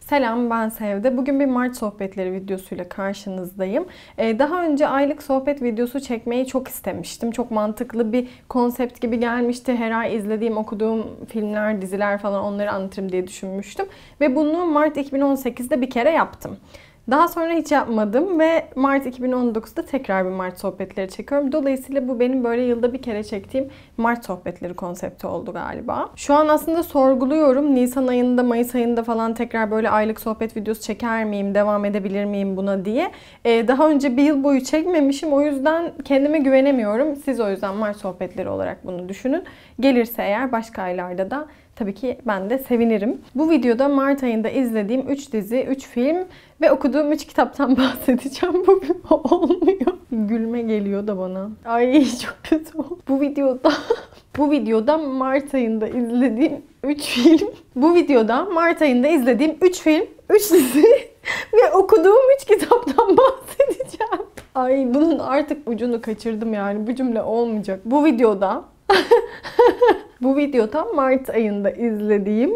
Selam, ben Sevde. Bugün bir Mart sohbetleri videosuyla karşınızdayım. Daha önce aylık sohbet videosu çekmeyi çok istemiştim. Çok mantıklı bir konsept gibi gelmişti. Her ay izlediğim, okuduğum filmler, diziler falan onları anlatırım diye düşünmüştüm. Ve bunu Mart 2018'de bir kere yaptım. Daha sonra hiç yapmadım ve Mart 2019'da tekrar bir Mart sohbetleri çekiyorum. Dolayısıyla bu benim böyle yılda bir kere çektiğim Mart sohbetleri konsepti oldu galiba. Şu an aslında sorguluyorum. Nisan ayında, Mayıs ayında falan tekrar böyle aylık sohbet videosu çeker miyim, devam edebilir miyim buna diye. Daha önce bir yıl boyu çekmemişim. O yüzden kendime güvenemiyorum. Siz o yüzden Mart sohbetleri olarak bunu düşünün. Gelirse eğer başka aylarda da tabii ki ben de sevinirim. Bu videoda Mart ayında izlediğim 3 dizi, 3 film ve okuduğum 3 kitaptan bahsedeceğim. Bugün olmuyor. Gülme geliyor da bana. Ay çok kötü oldu. Bu videoda Mart ayında izlediğim 3 film. Bu videoda Mart ayında izlediğim 3 film, 3 dizi ve okuduğum 3 kitaptan bahsedeceğim. Ay bunun artık ucunu kaçırdım yani. Bu cümle olmayacak. Bu videoda Mart ayında izlediğim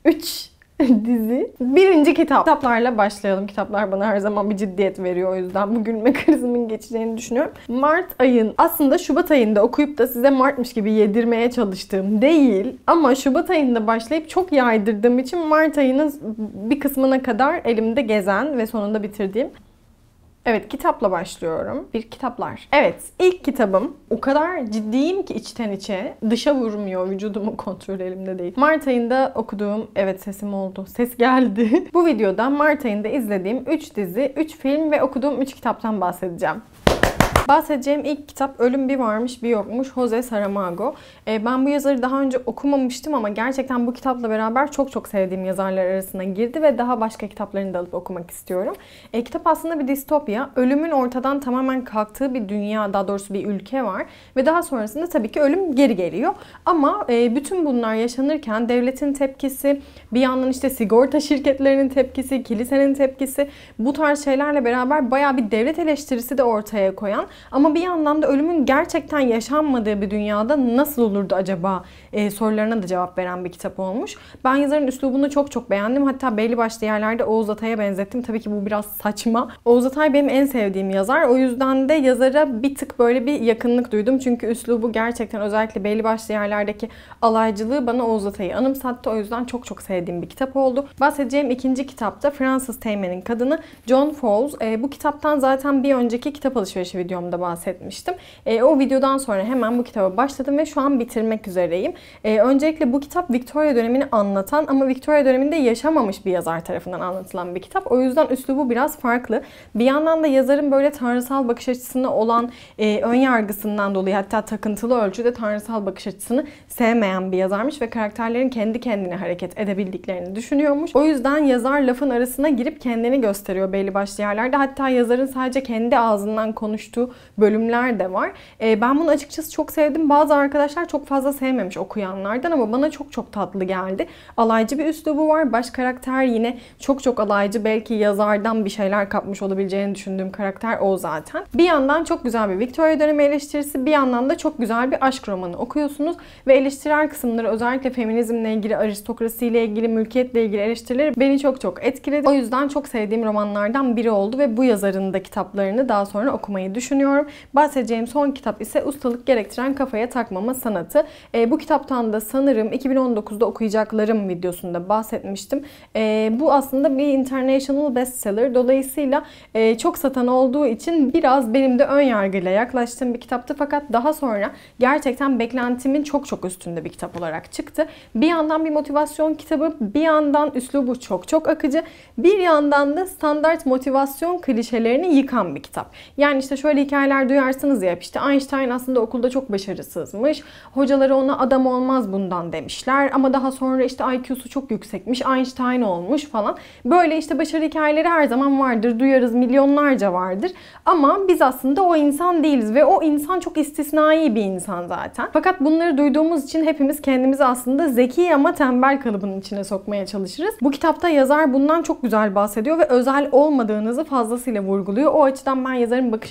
3 dizi. Birinci kitap. Kitaplarla başlayalım. Kitaplar bana her zaman bir ciddiyet veriyor. O yüzden bu gülme krizimin geçeceğini düşünüyorum. Mart ayın aslında Şubat ayında okuyup da size Mart'mış gibi yedirmeye çalıştığım değil. Ama Şubat ayında başlayıp çok yaydırdığım için Mart ayının bir kısmına kadar elimde gezen ve sonunda bitirdiğim. Evet, kitapla başlıyorum. Kitaplar. Evet, ilk kitabım. O kadar ciddiyim ki içten içe. Dışa vurmuyor, vücudumun kontrolü elimde değil. Mart ayında okuduğum, evet sesim oldu, ses geldi. Bu videoda Mart ayında izlediğim 3 dizi, 3 film ve okuduğum 3 kitaptan bahsedeceğim. Bahsedeceğim ilk kitap Ölüm Bir Varmış Bir Yokmuş, Jose Saramago. Ben bu yazarı daha önce okumamıştım ama gerçekten bu kitapla beraber çok sevdiğim yazarlar arasına girdi ve daha başka kitaplarını da alıp okumak istiyorum. Kitap aslında bir distopya. Ölümün ortadan tamamen kalktığı bir dünya, daha doğrusu bir ülke var. Ve daha sonrasında tabii ki ölüm geri geliyor. Ama bütün bunlar yaşanırken devletin tepkisi, bir yandan işte sigorta şirketlerinin tepkisi, kilisenin tepkisi, bu tarz şeylerle beraber bayağı bir devlet eleştirisi de ortaya koyan ama bir yandan da ölümün gerçekten yaşanmadığı bir dünyada nasıl olurdu acaba sorularına da cevap veren bir kitap olmuş. Ben yazarın üslubunu çok beğendim. Hatta belli başlı yerlerde Oğuz Atay'a benzettim. Tabii ki bu biraz saçma. Oğuz Atay benim en sevdiğim yazar. O yüzden de yazara bir tık böyle bir yakınlık duydum. Çünkü üslubu gerçekten özellikle belli başlı yerlerdeki alaycılığı bana Oğuz Atay'ı anımsattı. O yüzden çok sevdiğim bir kitap oldu. Bahsedeceğim ikinci kitap da Frances Teğmen'in Kadını, John Fowles. Bu kitaptan zaten bir önceki kitap alışverişi videomda bahsetmiştim. O videodan sonra hemen bu kitaba başladım ve şu an bitirmek üzereyim. Öncelikle bu kitap Victoria dönemini anlatan ama Victoria döneminde yaşamamış bir yazar tarafından anlatılan bir kitap. O yüzden üslubu biraz farklı. Bir yandan da yazarın böyle tanrısal bakış açısına olan ön yargısından dolayı, hatta takıntılı ölçüde tanrısal bakış açısını sevmeyen bir yazarmış ve karakterlerin kendi kendine hareket edebildiklerini düşünüyormuş. O yüzden yazar lafın arasına girip kendini gösteriyor belli başlı yerlerde. Hatta yazarın sadece kendi ağzından konuştuğu bölümler de var. Ben bunu açıkçası çok sevdim. Bazı arkadaşlar çok fazla sevmemiş okuyanlardan ama bana çok tatlı geldi. Alaycı bir üslubu var. Baş karakter yine çok alaycı. Belki yazardan bir şeyler kapmış olabileceğini düşündüğüm karakter o zaten. Bir yandan çok güzel bir Victoria dönemi eleştirisi, bir yandan da çok güzel bir aşk romanı okuyorsunuz ve eleştirel kısımları, özellikle feminizmle ilgili, aristokrasiyle ilgili, mülkiyetle ilgili eleştirileri beni çok etkiledi. O yüzden çok sevdiğim romanlardan biri oldu ve bu yazarın da kitaplarını daha sonra okumayı düşünüyorum. Bahsedeceğim son kitap ise Ustalık Gerektiren Kafaya Takmama Sanatı. Bu kitaptan da sanırım 2019'da okuyacaklarım videosunda bahsetmiştim. Bu aslında bir international bestseller. Dolayısıyla çok satan olduğu için biraz benim de ön yargıyla yaklaştığım bir kitaptı. Fakat daha sonra gerçekten beklentimin çok üstünde bir kitap olarak çıktı. Bir yandan bir motivasyon kitabı, bir yandan üslubu çok akıcı, bir yandan da standart motivasyon klişelerini yıkan bir kitap. Yani işte şöyle hikayeler duyarsınız ya, işte Einstein aslında okulda çok başarısızmış. Hocaları ona adam olmaz bundan demişler ama daha sonra işte IQ'su çok yüksekmiş, Einstein olmuş falan. Böyle işte başarı hikayeleri her zaman vardır, duyarız, milyonlarca vardır. Ama biz aslında o insan değiliz ve o insan çok istisnai bir insan zaten. Fakat bunları duyduğumuz için hepimiz kendimizi aslında zeki ama tembel kalıbının içine sokmaya çalışırız. Bu kitapta yazar bundan çok güzel bahsediyor ve özel olmadığınızı fazlasıyla vurguluyor. O açıdan ben yazarın bakış açısını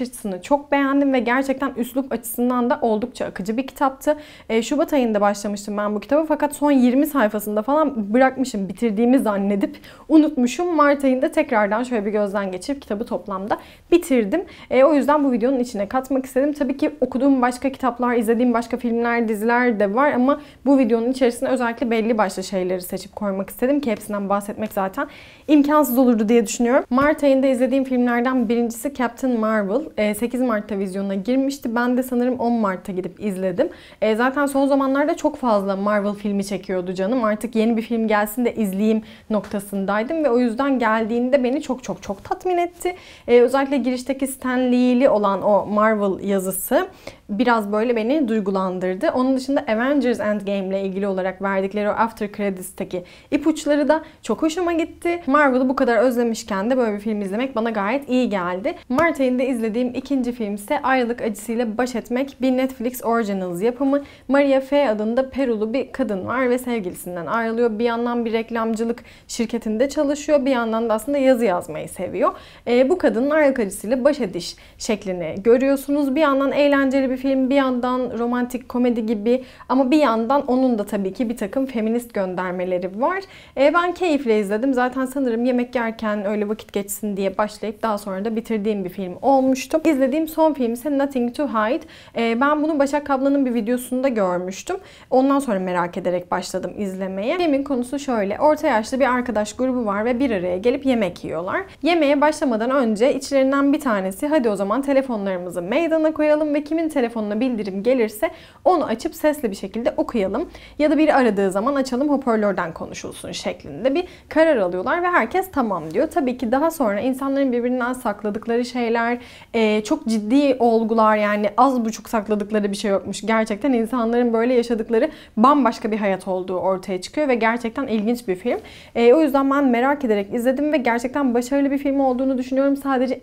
çok beğendim ve gerçekten üslup açısından da oldukça akıcı bir kitaptı. Şubat ayında başlamıştım ben bu kitabı fakat son 20 sayfasında falan bırakmışım, bitirdiğimi zannedip unutmuşum. Mart ayında tekrardan şöyle bir gözden geçirip kitabı toplamda bitirdim. O yüzden bu videonun içine katmak istedim. Tabii ki okuduğum başka kitaplar, izlediğim başka filmler, diziler de var ama bu videonun içerisine özellikle belli başlı şeyleri seçip koymak istedim ki hepsinden bahsetmek zaten imkansız olurdu diye düşünüyorum. Mart ayında izlediğim filmlerden birincisi Captain Marvel. 8 Mart'ta vizyona girmişti. Ben de sanırım 10 Mart'ta gidip izledim. Zaten son zamanlarda çok fazla Marvel filmi çekiyordu canım. Artık yeni bir film gelsin de izleyeyim noktasındaydım ve o yüzden geldiğinde beni çok tatmin etti. Özellikle girişteki Stan Lee'li olan o Marvel yazısı biraz böyle beni duygulandırdı. Onun dışında Avengers Endgame ile ilgili olarak verdikleri o After Credits'teki ipuçları da çok hoşuma gitti. Marvel'ı bu kadar özlemişken de böyle bir film izlemek bana gayet iyi geldi. Mart ayında izlediğim ikinci film ise ayrılık acısıyla baş etmek. Bir Netflix Originals yapımı. Maria Fe adında Perulu bir kadın var ve sevgilisinden ayrılıyor. Bir yandan bir reklamcılık şirketinde çalışıyor. Bir yandan da aslında yazı yazmayı seviyor. Bu kadının ayrılık acısıyla baş ediş şeklini görüyorsunuz. Bir yandan eğlenceli bir film, bir yandan romantik komedi gibi ama bir yandan onun da tabii ki bir takım feminist göndermeleri var. Ben keyifle izledim. Zaten sanırım yemek yerken öyle vakit geçsin diye başlayıp daha sonra da bitirdiğim bir film olmuştu. İzlediğim son film ise Nothing to Hide. Ben bunu Başak Kaplan'ın bir videosunda görmüştüm. Ondan sonra merak ederek başladım izlemeye. Filmin konusu şöyle. Orta yaşlı bir arkadaş grubu var ve bir araya gelip yemek yiyorlar. Yemeğe başlamadan önce içlerinden bir tanesi hadi o zaman telefonlarımızı meydana koyalım ve kimin telefonuna bildirim gelirse onu açıp sesli bir şekilde okuyalım. Ya da biri aradığı zaman açalım hoparlörden konuşulsun şeklinde bir karar alıyorlar ve herkes tamam diyor. Tabii ki daha sonra insanların birbirinden sakladıkları şeyler, çok ciddi olgular, yani az buçuk sakladıkları bir şey yokmuş. Gerçekten insanların böyle yaşadıkları bambaşka bir hayat olduğu ortaya çıkıyor ve gerçekten ilginç bir film. O yüzden ben merak ederek izledim ve gerçekten başarılı bir film olduğunu düşünüyorum. Sadece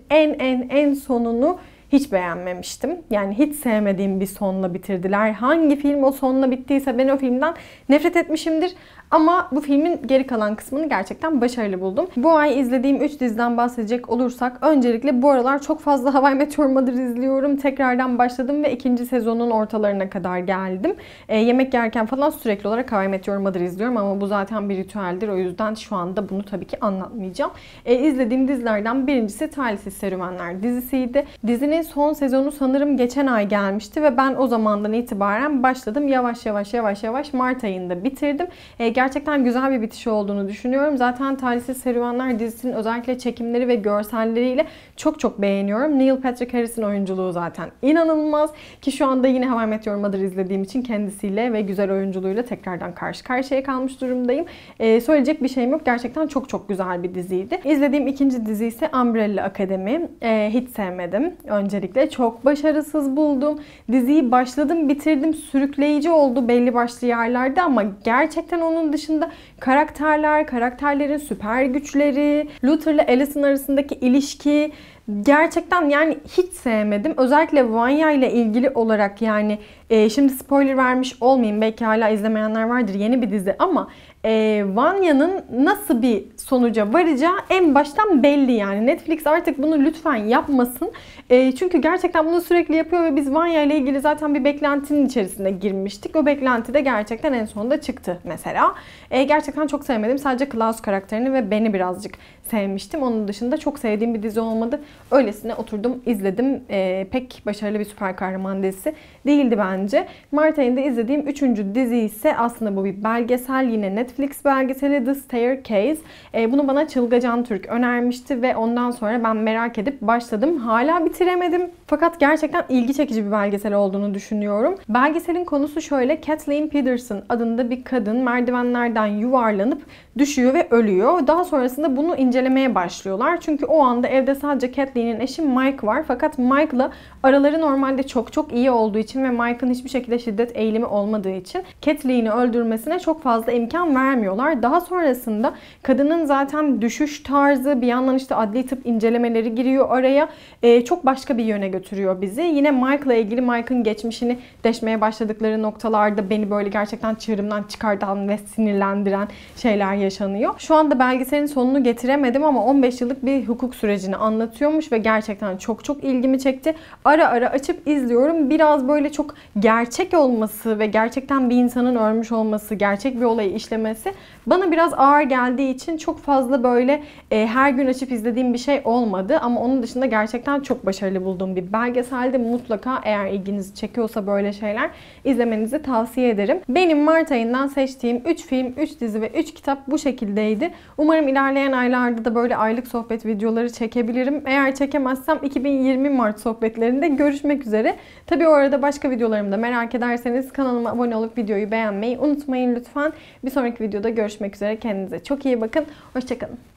en sonunu hiç beğenmemiştim. Yani hiç sevmediğim bir sonla bitirdiler. Hangi film o sonla bittiyse ben o filmden nefret etmişimdir. Ama bu filmin geri kalan kısmını gerçekten başarılı buldum. Bu ay izlediğim 3 diziden bahsedecek olursak öncelikle bu aralar çok fazla How I Met Your Mother izliyorum. Tekrardan başladım ve 2. sezonun ortalarına kadar geldim. Yemek yerken falan sürekli olarak How I Met Your Mother izliyorum ama bu zaten bir ritüeldir. O yüzden şu anda bunu tabii ki anlatmayacağım. İzlediğim dizilerden birincisi Talihsiz Serüvenler dizisiydi. Dizinin son sezonu sanırım geçen ay gelmişti ve ben o zamandan itibaren başladım. Yavaş Mart ayında bitirdim. Gerçekten güzel bir bitiş olduğunu düşünüyorum. Zaten Talihsiz Serüvenler dizisinin özellikle çekimleri ve görselleriyle çok beğeniyorum. Neil Patrick Harris'in oyunculuğu zaten inanılmaz. Ki şu anda yine How I Met Your Mother izlediğim için kendisiyle ve güzel oyunculuğuyla tekrardan karşı karşıya kalmış durumdayım. Söyleyecek bir şeyim yok. Gerçekten çok güzel bir diziydi. İzlediğim ikinci dizi ise Umbrella Academy. Hiç sevmedim. Öncelikle çok başarısız buldum. Diziyi başladım, bitirdim. Sürükleyici oldu belli başlı yerlerde ama gerçekten onun dışında karakterlerin süper güçleri, Luther ile Alison arasındaki ilişki gerçekten yani hiç sevmedim. Özellikle Vanya ile ilgili olarak yani şimdi spoiler vermiş olmayayım. Belki hala izlemeyenler vardır. Yeni bir dizi ama Vanya'nın nasıl bir sonuca varacağı en baştan belli yani. Netflix artık bunu lütfen yapmasın. Çünkü gerçekten bunu sürekli yapıyor ve biz Vanya ile ilgili zaten bir beklentinin içerisine girmiştik. O beklenti de gerçekten en sonunda çıktı mesela. Gerçekten çok sevmedim. Sadece Klaus karakterini ve beni birazcık sevmiştim. Onun dışında çok sevdiğim bir dizi olmadı. Öylesine oturdum, izledim. Pek başarılı bir süper kahraman dizisi değildi bence. Mart ayında izlediğim 3. dizi ise aslında bu bir belgesel. Yine Netflix belgeseli The Staircase. Bunu bana Çılgacan Türk önermişti ve ondan sonra ben merak edip başladım. Hala bitiremedim. Fakat gerçekten ilgi çekici bir belgesel olduğunu düşünüyorum. Belgeselin konusu şöyle. Kathleen Peterson adında bir kadın merdivenlerden yuvarlanıp düşüyor ve ölüyor. Daha sonrasında bunu incelemeye başlıyorlar. Çünkü o anda evde sadece Kathleen'in eşi Mike var. Fakat Mike'la araları normalde çok iyi olduğu için ve Mike'ın hiçbir şekilde şiddet eğilimi olmadığı için Kathleen'i öldürmesine çok fazla imkan vermiyorlar. Daha sonrasında kadının zaten düşüş tarzı, bir yandan işte adli tıp incelemeleri giriyor araya. Çok başka bir yöne götürüyor bizi. Yine Mike'la ilgili, Mike'ın geçmişini deşmeye başladıkları noktalarda beni böyle gerçekten çığırımdan çıkartan ve sinirlendiren şeyler yaşanıyor. Şu anda belgeselin sonunu getiremedim ama 15 yıllık bir hukuk sürecini anlatıyormuş ve gerçekten çok çok ilgimi çekti. Ara ara açıp izliyorum. Biraz böyle çok gerçek olması ve gerçekten bir insanın ölmüş olması, gerçek bir olayı işlemesi bana biraz ağır geldiği için çok fazla böyle her gün açıp izlediğim bir şey olmadı. Ama onun dışında gerçekten çok başarılı bulduğum bir belgeseldi. Mutlaka eğer ilginizi çekiyorsa böyle şeyler izlemenizi tavsiye ederim. Benim Mart ayından seçtiğim 3 film, 3 dizi ve 3 kitap bu şekildeydi. Umarım ilerleyen aylarda da böyle aylık sohbet videoları çekebilirim. Eğer çekemezsem 2020 Mart sohbetlerinde görüşmek üzere. Tabii o arada başka videolarımı da merak ederseniz kanalıma abone olup videoyu beğenmeyi unutmayın lütfen. Bir sonraki videoda görüşmek üzere. Kendinize çok iyi bakın. Hoşçakalın.